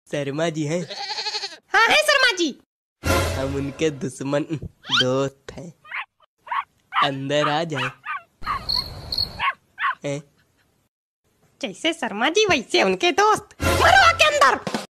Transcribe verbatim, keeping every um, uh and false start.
शर्मा जी हैं? हाँ है शर्मा जी। हम उनके दुश्मन दोस्त हैं, अंदर आ जाए। हैं? जैसे शर्मा जी वैसे उनके दोस्त, मरो आके अंदर।